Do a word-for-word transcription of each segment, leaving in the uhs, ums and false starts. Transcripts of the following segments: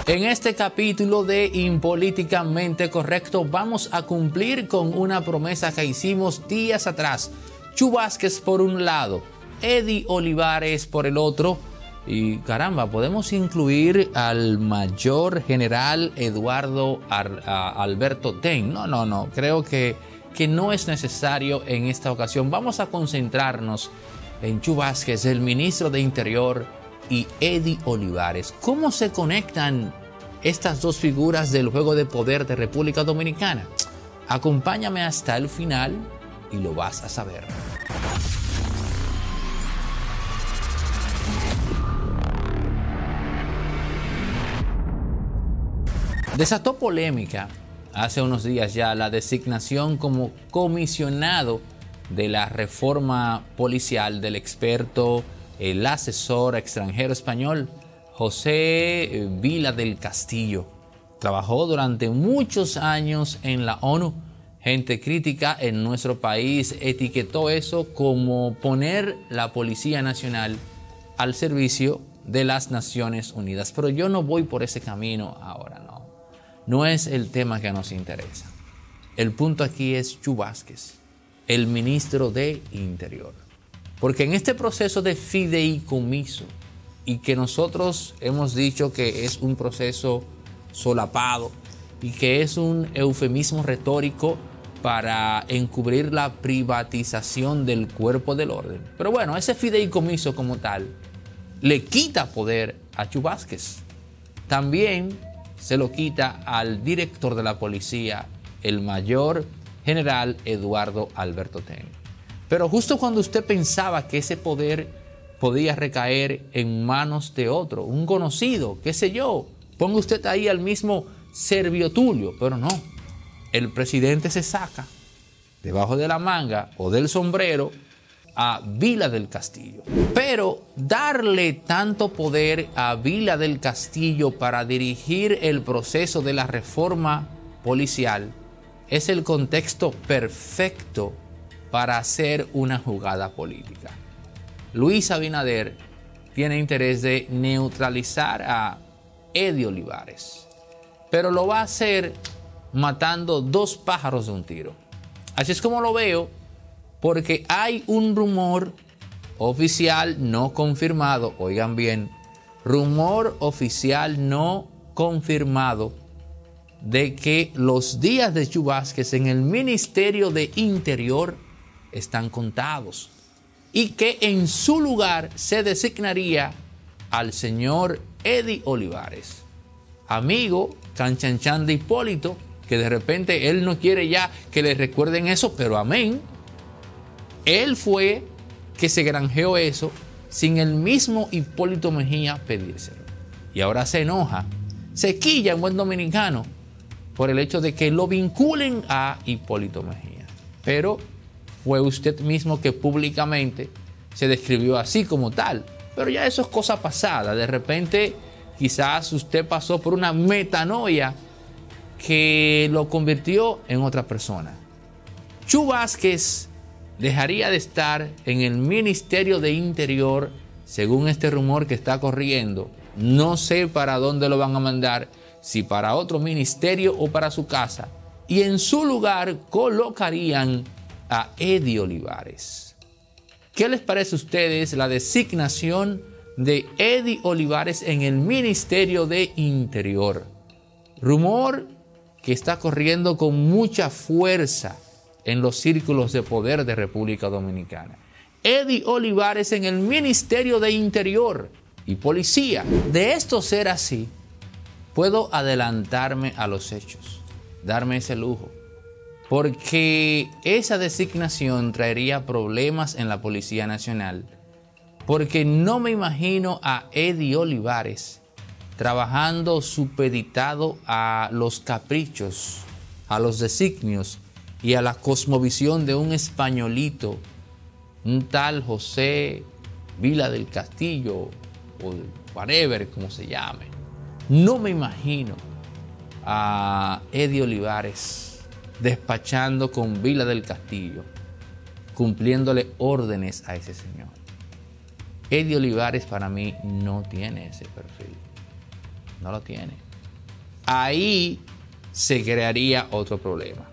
En este capítulo de Impolíticamente Correcto vamos a cumplir con una promesa que hicimos días atrás. Chu Vázquez por un lado, Eddie Olivares por el otro. Y caramba, podemos incluir al mayor general Eduardo Ar, a, Alberto Ten. No, no, no, creo que, que no es necesario en esta ocasión. Vamos a concentrarnos en Chu Vázquez, el ministro de Interior, y Eddie Olivares. ¿Cómo se conectan estas dos figuras del juego de poder de República Dominicana? Acompáñame hasta el final y lo vas a saber. Desató polémica hace unos días ya la designación como comisionado de la reforma policial del experto, el asesor extranjero español José Vila del Castillo. Trabajó durante muchos años en la ONU. Gente crítica en nuestro país etiquetó eso como poner la Policía Nacional al servicio de las Naciones Unidas. Pero yo no voy por ese camino ahora, no. No es el tema que nos interesa. El punto aquí es Chu Vázquez, el ministro de Interior. Porque en este proceso de fideicomiso, y que nosotros hemos dicho que es un proceso solapado y que es un eufemismo retórico para encubrir la privatización del cuerpo del orden. Pero bueno, ese fideicomiso como tal le quita poder a Chu Vázquez. También se lo quita al director de la policía, el mayor general Eduardo Alberto Ten. Pero justo cuando usted pensaba que ese poder podía recaer en manos de otro, un conocido, qué sé yo, ponga usted ahí al mismo Servio Tulio, pero no. El presidente se saca debajo de la manga o del sombrero a Vila del Castillo. Pero darle tanto poder a Vila del Castillo para dirigir el proceso de la reforma policial es el contexto perfecto para hacer una jugada política. Luis Abinader tiene interés de neutralizar a Eddie Olivares, pero lo va a hacer matando dos pájaros de un tiro. Así es como lo veo, porque hay un rumor oficial no confirmado, oigan bien, rumor oficial no confirmado de que los días de Chu Vázquez en el Ministerio de Interior están contados y que en su lugar se designaría al señor Eddie Olivares, amigo canchanchan de Hipólito, que de repente él no quiere ya que le recuerden eso, pero amén. Él fue que se granjeó eso sin el mismo Hipólito Mejía pedírselo. Y ahora se enoja, se quilla en buen dominicano por el hecho de que lo vinculen a Hipólito Mejía. Pero fue usted mismo que públicamente se describió así como tal. Pero ya eso es cosa pasada. De repente quizás usted pasó por una metanoia que lo convirtió en otra persona. Chu Vázquez dejaría de estar en el Ministerio de Interior, según este rumor que está corriendo. No sé para dónde lo van a mandar, si para otro ministerio o para su casa. Y en su lugar colocarían a Eddie Olivares. ¿Qué les parece a ustedes la designación de Eddie Olivares en el Ministerio de Interior? Rumor que está corriendo con mucha fuerza en los círculos de poder de República Dominicana. Eddie Olivares en el Ministerio de Interior y Policía. De esto ser así, puedo adelantarme a los hechos, darme ese lujo, porque esa designación traería problemas en la Policía Nacional, porque no me imagino a Eddie Olivares trabajando supeditado a los caprichos, a los designios y a la cosmovisión de un españolito, un tal José Vila del Castillo o whatever, como se llame. No me imagino a Eddie Olivares despachando con Vila del Castillo, cumpliéndole órdenes a ese señor. Eddie Olivares para mí no tiene ese perfil, no lo tiene. ahí se crearía otro problema.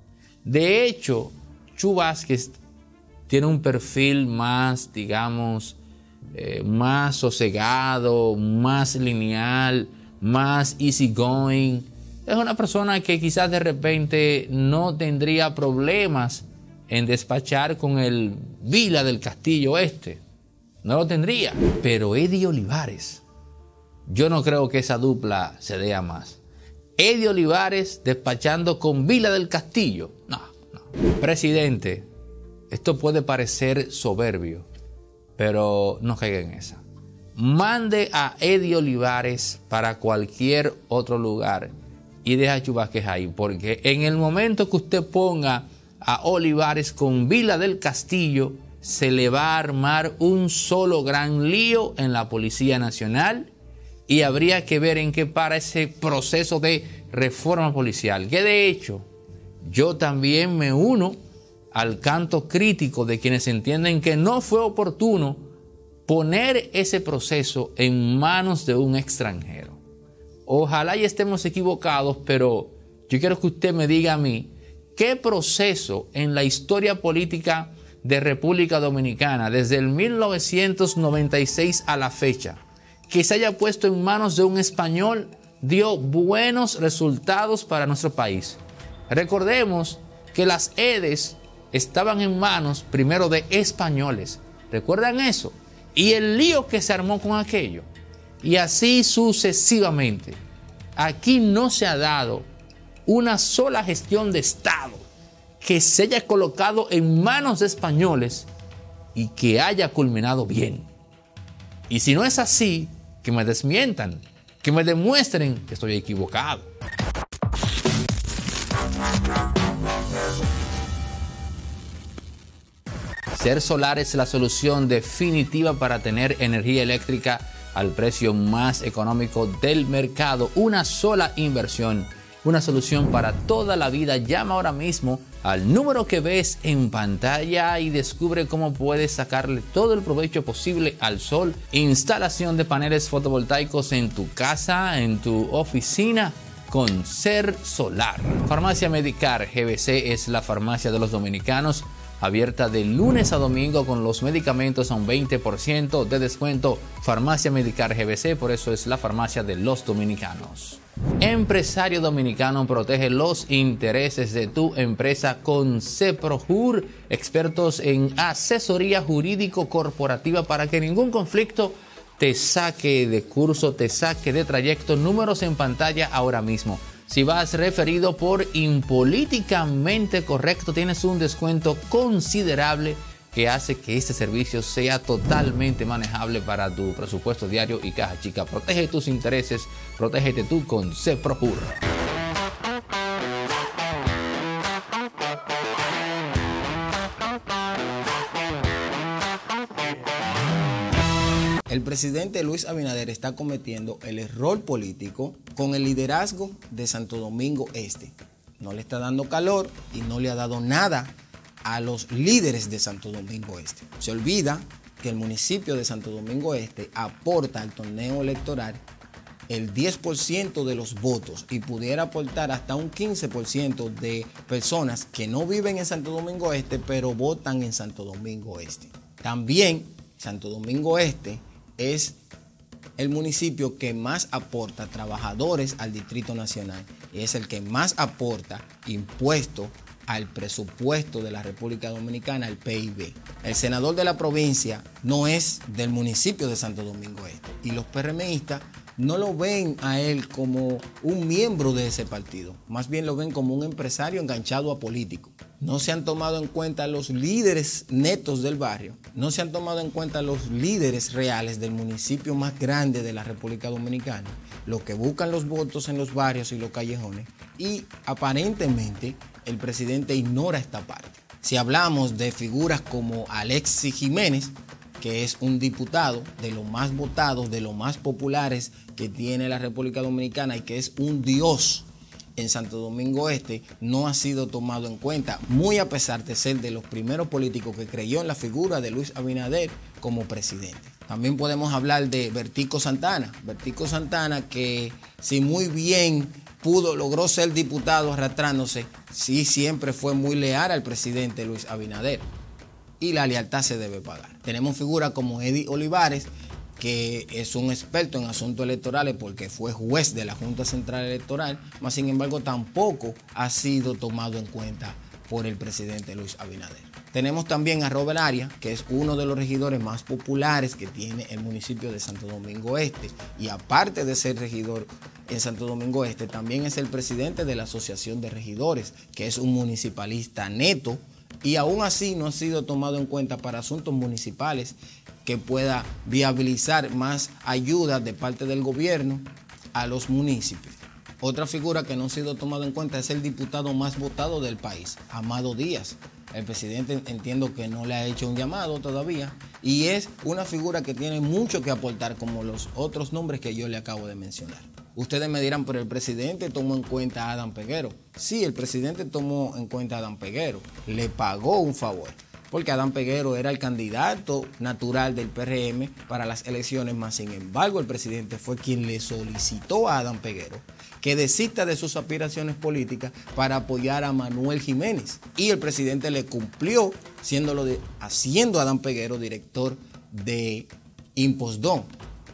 De hecho, Chu Vázquez tiene un perfil más, digamos, eh, más sosegado, más lineal, más easygoing. Es una persona que quizás de repente no tendría problemas en despachar con el Vila del Castillo este. No lo tendría. Pero Eddie Olivares, yo no creo que esa dupla se dé a más. Eddie Olivares despachando con Vila del Castillo. No, no. Presidente, esto puede parecer soberbio, pero no caiga en esa. Mande a Eddie Olivares para cualquier otro lugar y deja a Chu Vázquez ahí, porque en el momento que usted ponga a Olivares con Vila del Castillo, se le va a armar un solo gran lío en la Policía Nacional y habría que ver en qué para ese proceso de reforma policial. Que de hecho, yo también me uno al canto crítico de quienes entienden que no fue oportuno poner ese proceso en manos de un extranjero. Ojalá y estemos equivocados, pero yo quiero que usted me diga a mí qué proceso en la historia política de República Dominicana, desde el mil novecientos noventa y seis a la fecha, que se haya puesto en manos de un español, dio buenos resultados para nuestro país. Recordemos que las E D Es estaban en manos primero de españoles. ¿Recuerdan eso? Y el lío que se armó con aquello. Y así sucesivamente. Aquí no se ha dado una sola gestión de Estado que se haya colocado en manos de españoles y que haya culminado bien. Y si no es así, que me desmientan, que me demuestren que estoy equivocado. Ser solar es la solución definitiva para tener energía eléctrica al precio más económico del mercado. Una sola inversión, una solución para toda la vida. Llama ahora mismo al número que ves en pantalla y descubre cómo puedes sacarle todo el provecho posible al sol. Instalación de paneles fotovoltaicos en tu casa, en tu oficina, con Ser Solar. Farmacia Medicar G B C es la farmacia de los dominicanos, abierta de lunes a domingo con los medicamentos a un veinte por ciento de descuento. Farmacia Medicar G B C, por eso es la farmacia de los dominicanos. Empresario dominicano, protege los intereses de tu empresa con CEPROJUR, expertos en asesoría jurídico corporativa para que ningún conflicto te saque de curso, te saque de trayecto. Números en pantalla ahora mismo. Si vas referido por Impolíticamente Correcto, tienes un descuento considerable que hace que este servicio sea totalmente manejable para tu presupuesto diario y caja chica. Protege tus intereses, protégete tú con CEPROJUR. El presidente Luis Abinader está cometiendo el error político con el liderazgo de Santo Domingo Este. No le está dando calor y no le ha dado nada a los líderes de Santo Domingo Este. Se olvida que el municipio de Santo Domingo Este aporta al torneo electoral el diez por ciento de los votos y pudiera aportar hasta un quince por ciento de personas que no viven en Santo Domingo Este, pero votan en Santo Domingo Este. También Santo Domingo Este es el municipio que más aporta trabajadores al Distrito Nacional y es el que más aporta impuestos al presupuesto de la República Dominicana, al P I B. El senador de la provincia no es del municipio de Santo Domingo Este y los PRMistas no lo ven a él como un miembro de ese partido, más bien lo ven como un empresario enganchado a político. No se han tomado en cuenta los líderes netos del barrio, no se han tomado en cuenta los líderes reales del municipio más grande de la República Dominicana, los que buscan los votos en los barrios y los callejones, y aparentemente el presidente ignora esta parte. Si hablamos de figuras como Alexis Jiménez, que es un diputado de los más votados, de los más populares que tiene la República Dominicana y que es un dios en Santo Domingo Este no ha sido tomado en cuenta, muy a pesar de ser de los primeros políticos que creyó en la figura de Luis Abinader como presidente. También podemos hablar de Bertico Santana. Bertico Santana, que si muy bien pudo, logró ser diputado arrastrándose, sí siempre fue muy leal al presidente Luis Abinader. Y la lealtad se debe pagar. Tenemos figuras como Eddie Olivares, que es un experto en asuntos electorales porque fue juez de la Junta Central Electoral, mas sin embargo tampoco ha sido tomado en cuenta por el presidente Luis Abinader. Tenemos también a Robert Arias, que es uno de los regidores más populares que tiene el municipio de Santo Domingo Este, y aparte de ser regidor en Santo Domingo Este, también es el presidente de la Asociación de Regidores, que es un municipalista neto, y aún así no ha sido tomado en cuenta para asuntos municipales que pueda viabilizar más ayuda de parte del gobierno a los municipios. Otra figura que no ha sido tomada en cuenta es el diputado más votado del país, Amado Díaz. El presidente entiendo que no le ha hecho un llamado todavía y es una figura que tiene mucho que aportar como los otros nombres que yo le acabo de mencionar. Ustedes me dirán, pero el presidente tomó en cuenta a Adán Peguero. Sí, el presidente tomó en cuenta a Adán Peguero, le pagó un favor, porque Adán Peguero era el candidato natural del P R M para las elecciones, más sin embargo el presidente fue quien le solicitó a Adán Peguero que desista de sus aspiraciones políticas para apoyar a Manuel Jiménez. Y el presidente le cumplió, siéndolo de, haciendo a Adán Peguero director de Impostdón.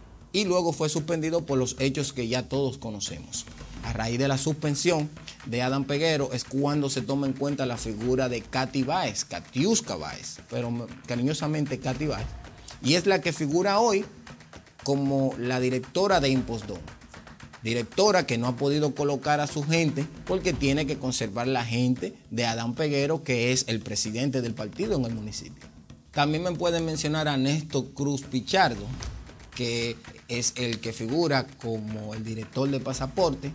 Y luego fue suspendido por los hechos que ya todos conocemos. A raíz de la suspensión de Adán Peguero es cuando se toma en cuenta la figura de Katy Báez, Katiuska Báez, pero cariñosamente Katy Báez, y es la que figura hoy como la directora de Impostdón. Directora que no ha podido colocar a su gente porque tiene que conservar la gente de Adán Peguero, que es el presidente del partido en el municipio. También me pueden mencionar a Néstor Cruz Pichardo, que es el que figura como el director de pasaporte.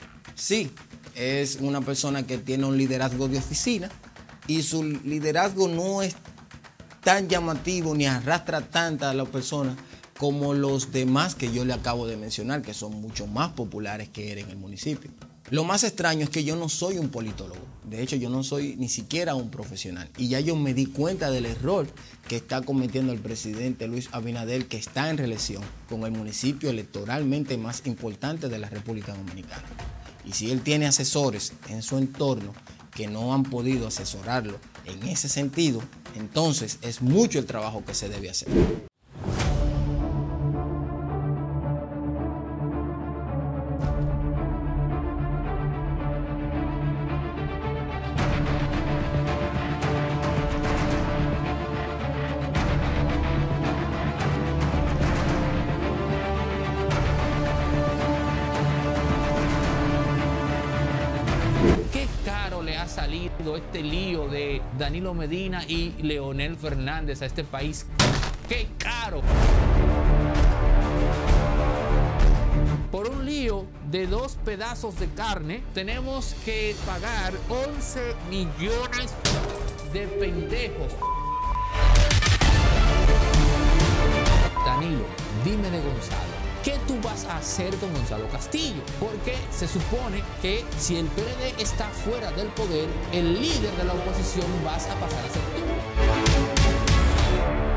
Sí, es una persona que tiene un liderazgo de oficina y su liderazgo no es tan llamativo ni arrastra tanta a las personas como los demás que yo le acabo de mencionar, que son mucho más populares que él en el municipio. Lo más extraño es que yo no soy un politólogo, de hecho yo no soy ni siquiera un profesional, y ya yo me di cuenta del error que está cometiendo el presidente Luis Abinader, que está en reelección con el municipio electoralmente más importante de la República Dominicana. Y si él tiene asesores en su entorno que no han podido asesorarlo en ese sentido, entonces es mucho el trabajo que se debe hacer. Ha salido este lío de Danilo Medina y Leonel Fernández a este país. ¡Qué caro! Por un lío de dos pedazos de carne, tenemos que pagar once millones de pendejos. Danilo, dime de Gonzalo, ¿qué tú vas a hacer con Gonzalo Castillo? Porque se supone que si el P R D está fuera del poder, el líder de la oposición vas a pasar a ser tú.